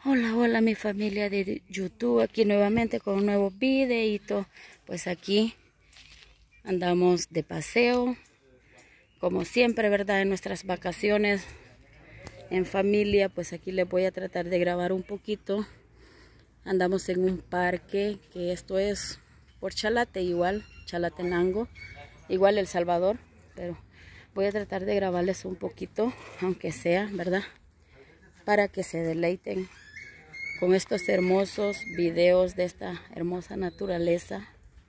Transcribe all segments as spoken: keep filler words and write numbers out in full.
Hola, hola mi familia de YouTube, aquí nuevamente con un nuevo videito. Pues aquí andamos de paseo, como siempre, ¿verdad? En nuestras vacaciones en familia, pues aquí les voy a tratar de grabar un poquito. Andamos en un parque, que esto es por Chalate, igual, Chalatenango, igual El Salvador, pero voy a tratar de grabarles un poquito, aunque sea, ¿verdad? Para que se deleiten con estos hermosos videos de esta hermosa naturaleza.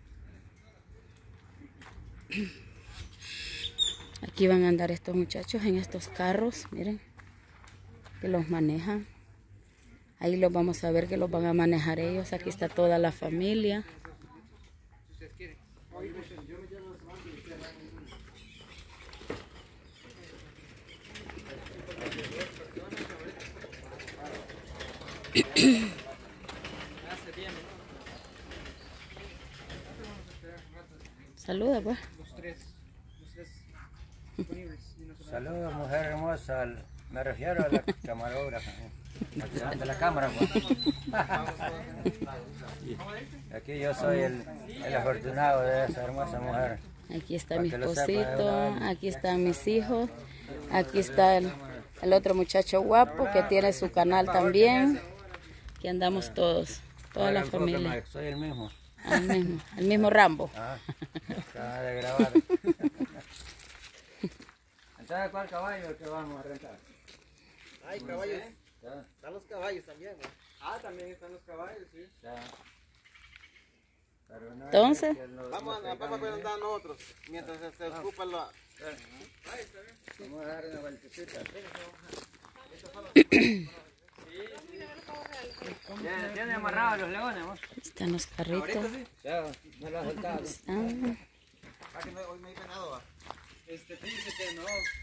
Aquí van a andar estos muchachos en estos carros, miren, que los manejan. Ahí los vamos a ver que los van a manejar ellos. Aquí está toda la familia. Saluda, pues. Saludos, mujer hermosa. Me refiero a la camarógrafa. De la cámara, pues. Aquí yo soy el, el afortunado de esa hermosa mujer. Aquí está mi esposito, aquí están mis hijos, aquí está el, el otro muchacho guapo que tiene su canal también. Aquí andamos todos, toda la familia. Soy el mismo. El mismo, el mismo Rambo. Ah, acaba de grabar. Entonces, ¿cuál caballo que vamos a rentar? Hay caballos. Están los caballos también, ¿no? Ah, también están los caballos, sí. Ya. Pero no, Entonces, Los, vamos, a, vamos a andar nosotros mientras se, se ocupa la... Vamos a dar una vueltecita. ¿Tiene amarrados los leones, vos? están los carritos. Ya, me lo has soltado. Están. Ah, que no, hoy no hay ganado, ¿va? Este, fíjese que no.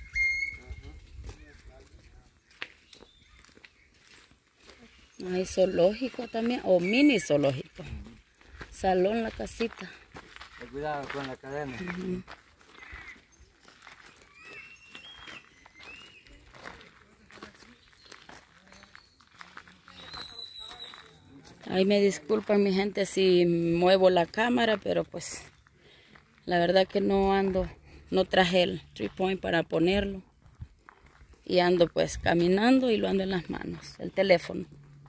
Hay zoológico también, o mini zoológico. Salón, la casita. Cuidado con la cadena. Uh-huh. Ahí me disculpan mi gente si muevo la cámara, pero pues la verdad que no ando, no traje el three point para ponerlo. Y ando pues caminando y lo ando en las manos, el teléfono.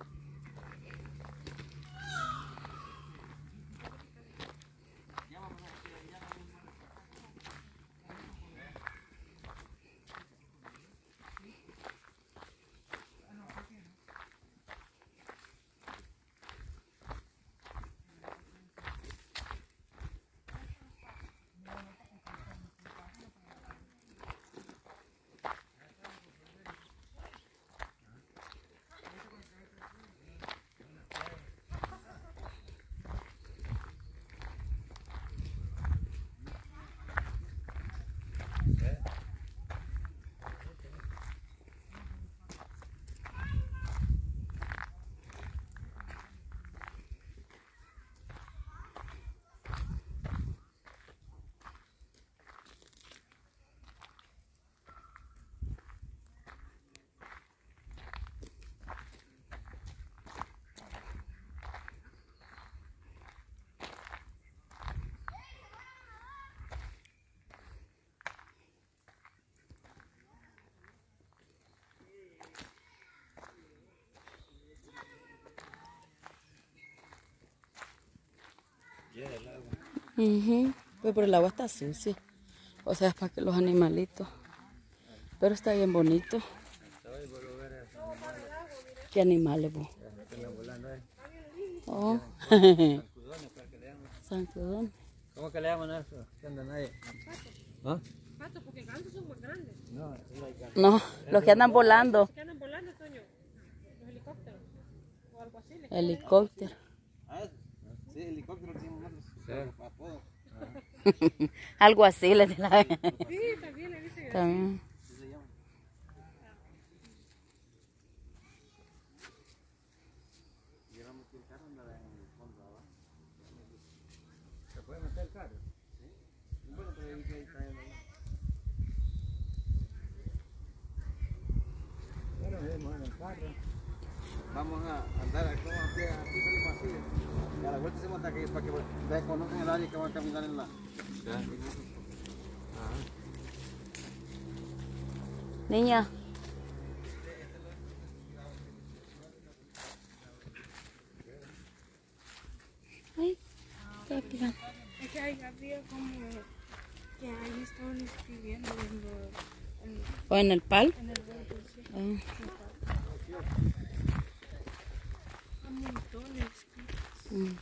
Uh-huh. Pues pero el agua está sucia. O sea, es para que los animalitos. Pero está bien bonito. ¿Qué animales vos? Oh. Zancudones. ¿Cómo que le llaman a eso? ¿Qué andan ahí? ¿Ah? Patos, porque gansos son más grandes. No, No, los que andan volando. Los que andan volando, Toño. Los helicópteros. O algo así. Helicóptero. Ah, sí, helicóptero decimos nosotros. sí. Apodo. Algo así les la... Sí, también le dicen así. También. Sí se llama. Llevamos que el carro anda en el fondo abajo. ¿Se puede meter el carro? Sí. Bueno, pero ahí que ahí está él ahí. Bueno, vemos en el carro. Vamos a andar aquí, aquí, aquí salimos así. Y a la vuelta hacemos hasta aquí para que ustedes conozcan el área que van a caminar en la... Niña. Ay, qué pisa. Es que ahí había como que ahí estaban escribiendo en, lo- en, ¿O en el pal? en el verde, sí. Ah, A montones escritos. mm.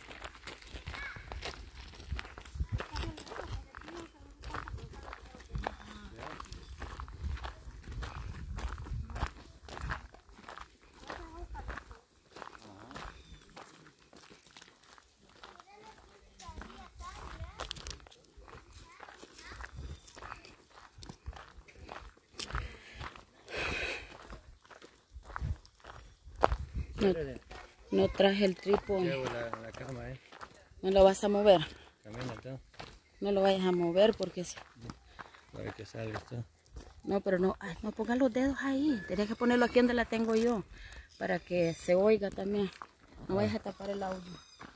No, no traje el trípode. Llevo la, la cama, eh. No lo vas a mover. Camina tú. No lo vayas a mover porque si... Para que salgas tú. No, pero no, ay, no pongas los dedos ahí. Tienes que ponerlo aquí donde la tengo yo. Para que se oiga también. No vayas a tapar el audio.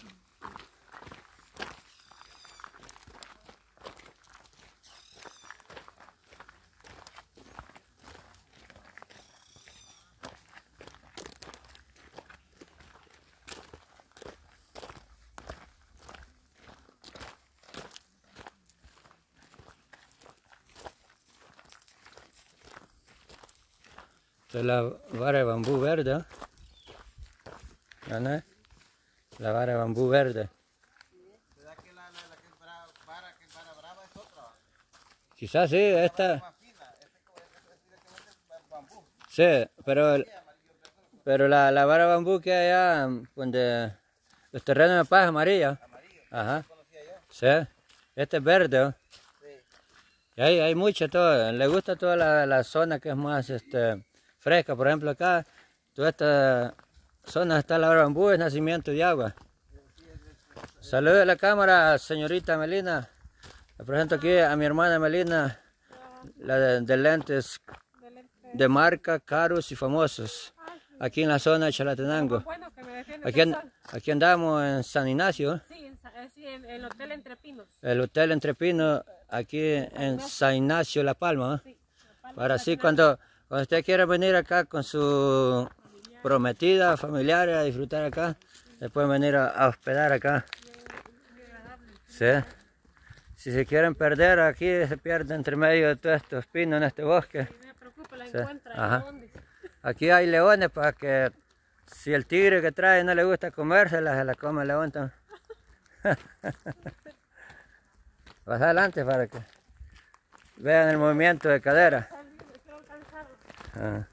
Esta es la vara de bambú verde. ¿Eh? ¿No, no? La vara de bambú verde. ¿Verdad que la, la, la que es brava, vara, que es vara brava es otra? Quizás sí, esta... Más fina, este es directamente es bambú. Sí, pero, el- pero la, la vara de bambú que hay allá, donde los terrenos de paz amarilla. Ajá. Sí, este es verde. ¿Eh? Y hay, hay mucho todo. Le gusta toda la, la zona que es más este, fresca. Por ejemplo, acá, toda esta zona está la vara de bambú, es nacimiento de agua. Saludos a la cámara, señorita Melina. Le presento aquí a mi hermana Melina, la de, de lentes de marca, caros y famosos, aquí en la zona de Chalatenango. Bueno, que me defiende Aquí, an- aquí andamos en San Ignacio, Sí, en, Sa- eh, sí, en el Hotel Entre Pinos. el Hotel Entre Pinos, aquí en San Ignacio, La Palma. ¿Eh? Para así cuando, cuando usted quiera venir acá con su prometida, familiares, a disfrutar acá, se pueden venir a, a hospedar acá. Sí. Si se quieren perder, aquí se pierde entre medio de todos estos pinos en este bosque. No me preocupa, la Sí. encuentra. Ajá. ¿En dónde? Aquí hay leones para que si el tigre que trae no le gusta comérsela, se la come el león también. Vas adelante para que vean el movimiento de cadera. Ah.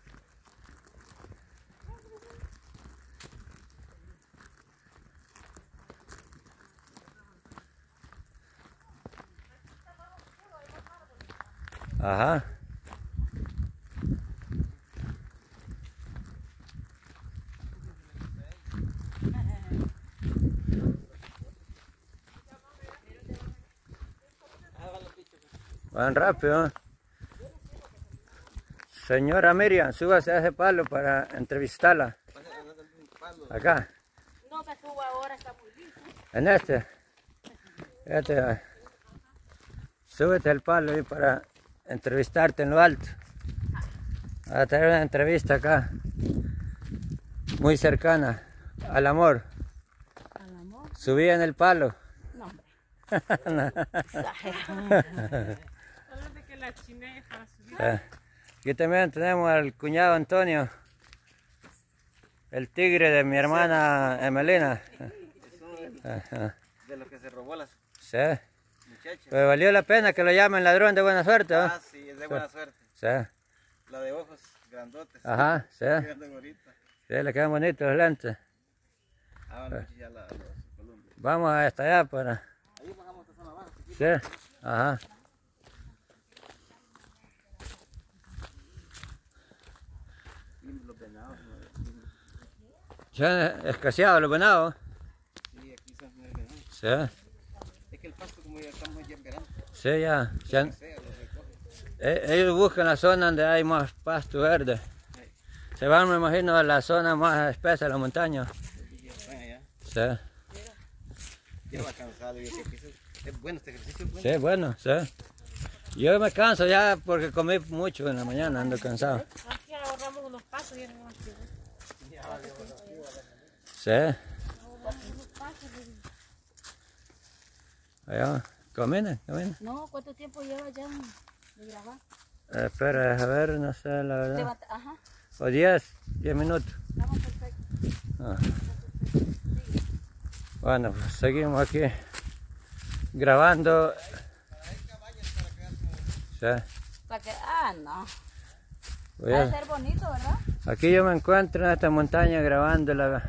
Ajá. Van rápido. ¿Eh? Señora Miriam, súbase a ese palo para entrevistarla. Acá. No me subo ahora, está muy lindo. En este. Este. Súbete al palo ahí para entrevistarte en lo alto. A tener una entrevista acá. Muy cercana al amor. Al amor. Subí en el palo. No, hombre. Solo de que la chiné para subir. Ah, aquí también tenemos al cuñado Antonio. El tigre de mi hermana Emelina. Ajá. De lo que se robó las Sí. muchachas. Pero valió la pena que lo llamen ladrón de buena suerte, ¿no? Ah, sí, es de buena suerte. Sí. La de ojos grandotes. Ajá, sí. Quedando bonita. Sí, le quedan bonitos los lentes. Ah, bueno, ya la, los columnas. Vamos hasta allá para... Ahí bajamos esta zona abajo. Sí. Ajá. Y los venados. Se han escaseado los venados. Sí, aquí son muy venados. Sí. Es que el pasto, como ya estamos ya en verano, Sí, ya. se han- sea, lo recogen. e- Ellos buscan la zona donde hay más pasto verde. Se van, me imagino, a la zona más espesa de la montaña. Bueno, Sí. ya. Ya va cansado. Yo creo que eso es bueno este ejercicio. Es bueno. Sí, bueno, sí. Yo me canso ya porque comí mucho en la mañana, ando cansado. Aquí ahorramos unos pasos y no aquí. Sí. Allá, camina, camina. No, ¿cuánto tiempo lleva ya de grabar? Eh, espera, a ver, no sé, la verdad. Levanta, ajá. O diez, diez minutos. Estamos perfectos. Ah. Bueno, pues seguimos aquí grabando. Sí. Para que, ah, no. Voy Va a- a ser bonito, ¿verdad? Aquí yo me encuentro en esta montaña grabando la...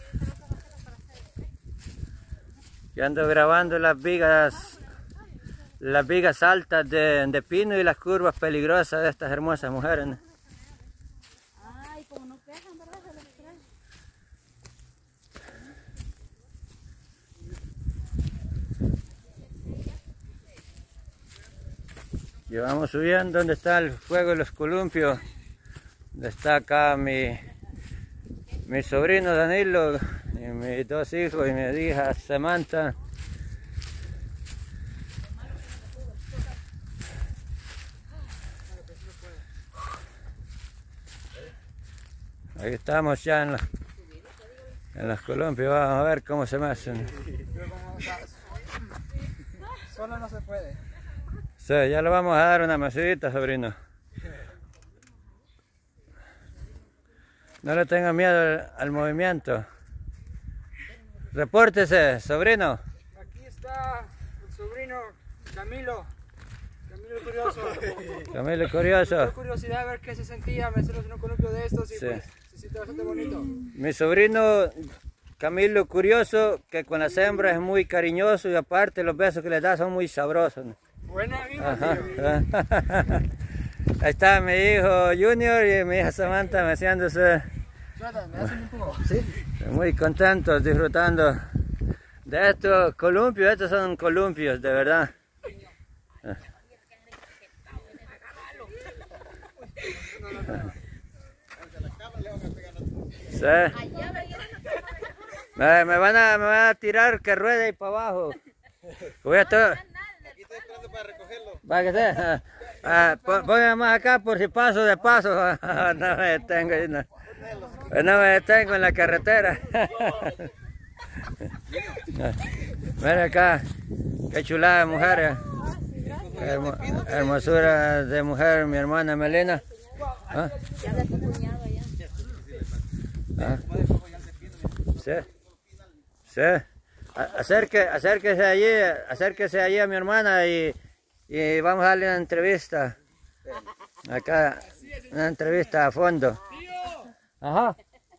Yo ando grabando las vigas, las vigas altas de, de pino y las curvas peligrosas de estas hermosas mujeres, ¿no? Ay, como no pegan, ¿verdad? Se les trae. Y vamos subiendo donde está el fuego de los columpios. Donde está acá mi, mi sobrino Danilo, y mis dos hijos y mi hija Samantha. Ahí estamos ya en, la, en los columpios, vamos a ver cómo se me hacen. Solo no se puede. Sí, ya le vamos a dar una mesita, sobrino. No le tenga miedo al, al movimiento. Repórtese, sobrino. Aquí está el sobrino Camilo. Camilo el Curioso. Camilo Curioso. Tengo curiosidad de ver qué se sentía meternos en un columpio de estos y Sí. pues se siente bastante bonito. Mi sobrino Camilo Curioso, que con las hembras es muy cariñoso y aparte los besos que le da son muy sabrosos. Buena amigo, Ajá. tío. Ahí está mi hijo Junior y mi hija Samantha meciéndose. Trata, me hacen un poco. Sí. Muy contentos, disfrutando de estos columpios. Estos son columpios, de verdad. Sí. Me, me van a, me van a tirar que ruede ahí para abajo. Voy a estar... Aquí estoy esperando para recogerlo. Para que sea. Ah, pon- póngame más acá por si paso de paso. No me detengo, no, no me detengo en la carretera. Mira acá, qué chulada de mujeres. Hermo- hermosura de mujer, mi hermana Melina. ¿Ah? Ya de tu cuñado ya. ¿Ah? Sí, sí. A- Acerque, acérquese allí, acérquese allí a mi hermana y, y vamos a darle una entrevista. Acá, una entrevista a fondo. Ajá.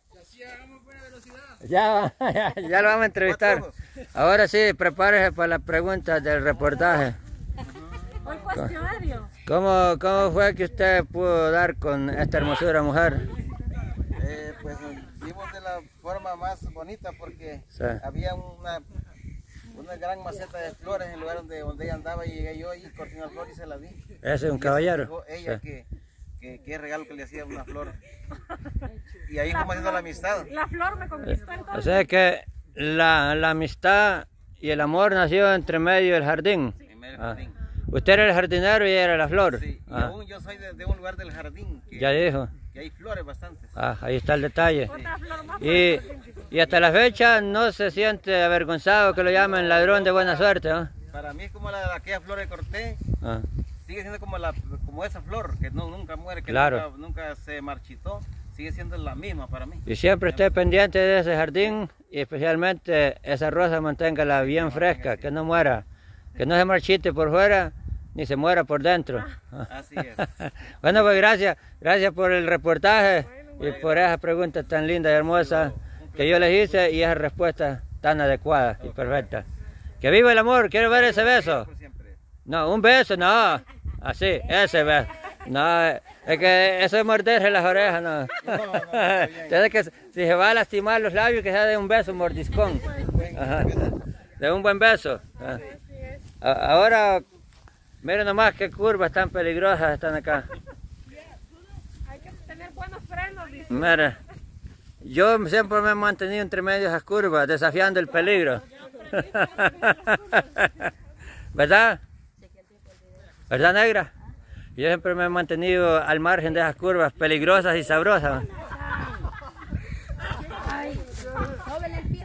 Ya, ya, ya lo vamos a entrevistar. Ahora sí, prepárese para las preguntas del reportaje. Un cuestionario. ¿Cómo, cómo fue que usted pudo dar con esta hermosura mujer? Eh, pues vimos de la forma más bonita porque Sí. había una, una gran maceta de flores en el lugar donde, donde ella andaba y llegué yo y corté una flor y se la di. Ese es un Y caballero. dijo ella Sí. que, que, que regalo que le hacía una flor. Y ahí como haciendo la amistad. La flor me conquistó O entonces. sea que la, la amistad y el amor nació entre medio del jardín. En medio del Ah. jardín. Usted era el jardinero y ella era la flor. Sí, y Ah, aún yo soy de, de un lugar del jardín que, ya dijo. que hay flores bastantes. Ah, ahí está el detalle. Otra flor más. Y, y hasta la fecha no se siente avergonzado que lo llamen ladrón de buena suerte, ¿no? Para mí es como la, aquella flor que corté, Ah, sigue siendo como, la, como esa flor que no, nunca muere, que Claro. nunca, nunca se marchitó, sigue siendo la misma para mí. y siempre esté pendiente de ese jardín y especialmente esa rosa manténgala bien fresca, que no muera, que no se marchite por fuera ni se muera por dentro. Ah. Así es. Bueno, pues gracias, gracias por el reportaje y por esas preguntas tan lindas y hermosas que yo les hice y esas respuestas tan adecuadas y perfectas. ¡Que viva el amor! ¡Quiero ver ese beso! Por siempre. No, un beso, no. Así, ese beso. No, es que eso es morderse las orejas, no. Tiene que, si se va a lastimar los labios, que sea de un beso, un mordiscón. Ajá. De un buen beso. Ah. A- Ahora, miren nomás qué curvas tan peligrosas están acá. Hay que tener buenos frenos, dice. Mira, yo siempre me he mantenido entre medio de esas curvas, desafiando el peligro. ¿Verdad? ¿Verdad, negra? Yo siempre me he mantenido al margen de esas curvas peligrosas y sabrosas. Ay, sóbele el pie.